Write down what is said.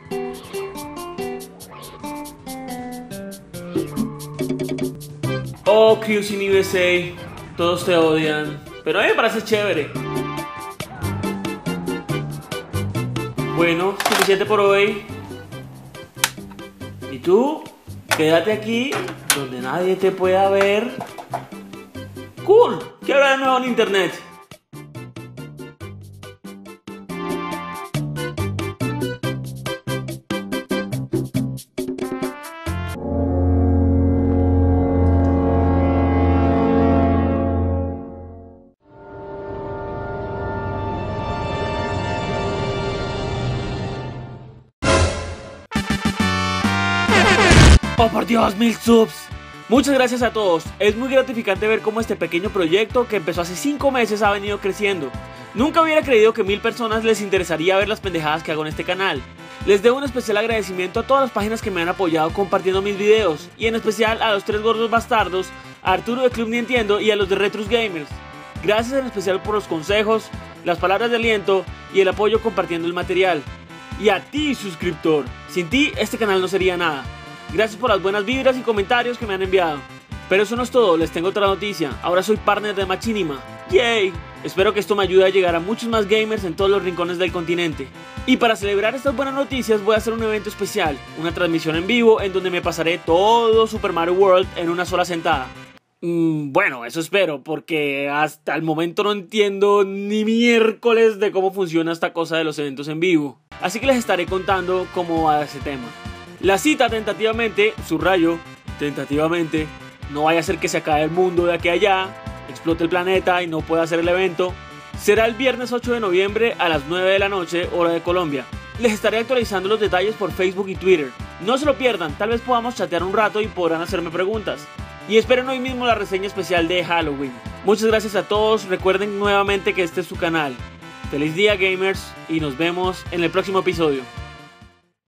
Oh, Cruising USA, todos te odian, pero a mí me parece chévere. Bueno, suficiente por hoy. ¿Y tú? Quédate aquí, donde nadie te pueda ver. Cool, ¿qué habrá de nuevo en internet? Oh por Dios, 1000 subs. Muchas gracias a todos, es muy gratificante ver cómo este pequeño proyecto que empezó hace 5 meses ha venido creciendo. Nunca hubiera creído que 1000 personas les interesaría ver las pendejadas que hago en este canal. Les debo un especial agradecimiento a todas las páginas que me han apoyado compartiendo mis videos, y en especial a los 3 gordos bastardos, a Arturo de Club Nintendo y a los de Retrus Gamers. Gracias en especial por los consejos, las palabras de aliento y el apoyo compartiendo el material. Y a ti, suscriptor, sin ti este canal no sería nada. Gracias por las buenas vibras y comentarios que me han enviado. Pero eso no es todo, les tengo otra noticia. Ahora soy partner de Machinima. ¡Yay! Espero que esto me ayude a llegar a muchos más gamers en todos los rincones del continente. Y para celebrar estas buenas noticias voy a hacer un evento especial, una transmisión en vivo en donde me pasaré todo Super Mario World en una sola sentada. Bueno, eso espero, porque hasta el momento no entiendo ni miércoles de cómo funciona esta cosa de los eventos en vivo. Así que les estaré contando cómo va ese tema. La cita tentativamente, subrayo, tentativamente, no vaya a ser que se acabe el mundo de aquí a allá, explote el planeta y no pueda hacer el evento, será el viernes 8 de noviembre a las 9 de la noche, hora de Colombia. Les estaré actualizando los detalles por Facebook y Twitter. No se lo pierdan, tal vez podamos chatear un rato y podrán hacerme preguntas. Y esperen hoy mismo la reseña especial de Halloween. Muchas gracias a todos, recuerden nuevamente que este es su canal. Feliz día gamers y nos vemos en el próximo episodio.